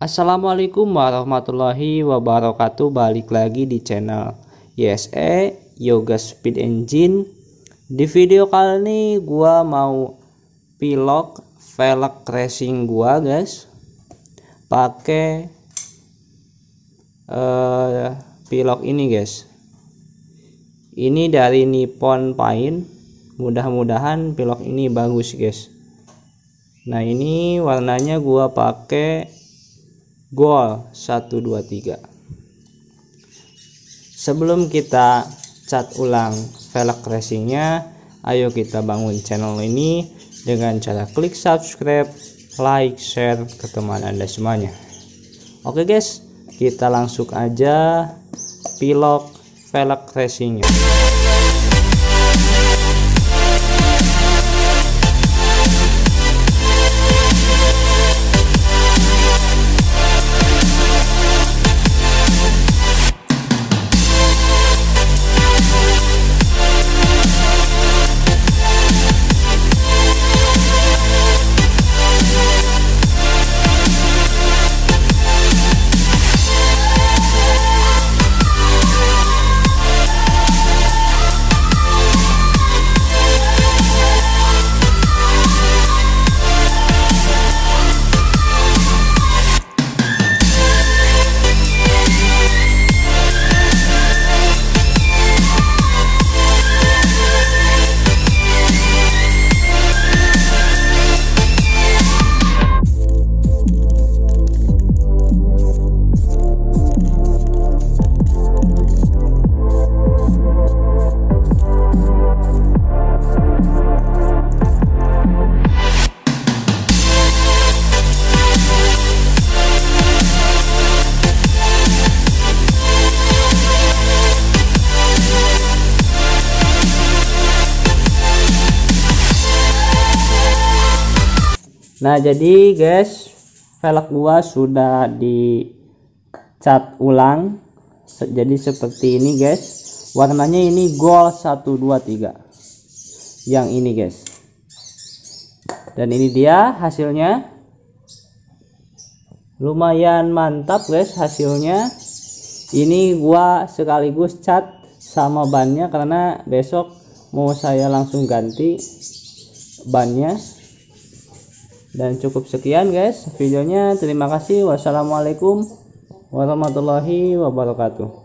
Assalamualaikum warahmatullahi wabarakatuh. Balik lagi di channel YSE Yoga Speed Engine. Di video kali ini gua mau pilok velg racing gua, guys. Pakai pilok ini, guys. Ini dari Nippon Paint. Mudah-mudahan pilok ini bagus, guys. Nah, ini warnanya gua pakai Gold 123. Sebelum kita cat ulang velg racingnya, ayo kita bangun channel ini dengan cara klik subscribe, like, share ke teman Anda semuanya. Oke guys, kita langsung aja pilok velg racingnya. Nah, jadi guys, velg gua sudah dicat ulang. Jadi seperti ini, guys. Warnanya ini Gold 123. Yang ini, guys. Dan ini dia hasilnya. Lumayan mantap, guys, hasilnya. Ini gua sekaligus cat sama bannya karena besok mau saya langsung ganti bannya. Dan cukup sekian guys videonya. Terima kasih. Wassalamualaikum warahmatullahi wabarakatuh.